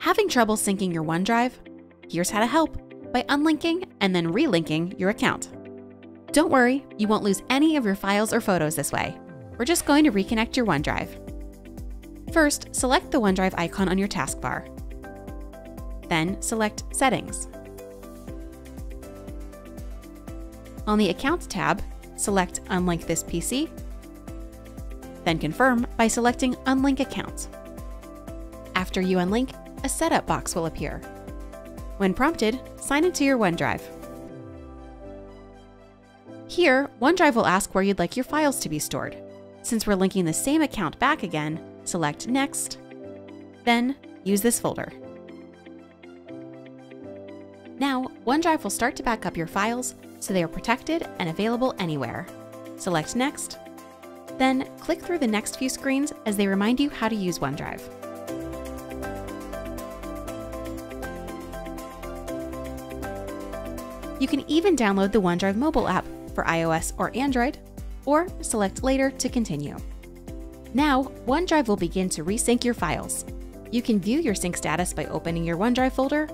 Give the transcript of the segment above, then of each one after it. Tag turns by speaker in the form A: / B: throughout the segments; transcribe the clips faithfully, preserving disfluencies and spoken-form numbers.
A: Having trouble syncing your OneDrive? Here's how to help by unlinking and then relinking your account. Don't worry, you won't lose any of your files or photos this way. We're just going to reconnect your OneDrive. First, select the OneDrive icon on your taskbar. Then select Settings. On the Accounts tab, select Unlink this P C, then confirm by selecting Unlink Account. After you unlink, a setup box will appear. When prompted, sign into your OneDrive. Here, OneDrive will ask where you'd like your files to be stored. Since we're linking the same account back again, select Next, then use this folder. Now, OneDrive will start to back up your files so they are protected and available anywhere. Select Next, then click through the next few screens as they remind you how to use OneDrive. You can even download the OneDrive mobile app for iOS or Android, or select Later to continue. Now, OneDrive will begin to resync your files. You can view your sync status by opening your OneDrive folder,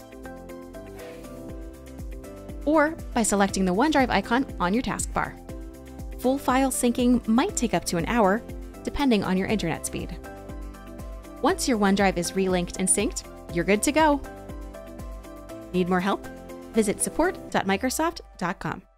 A: or by selecting the OneDrive icon on your taskbar. Full file syncing might take up to an hour, depending on your internet speed. Once your OneDrive is relinked and synced, you're good to go. Need more help? Visit support dot microsoft dot com.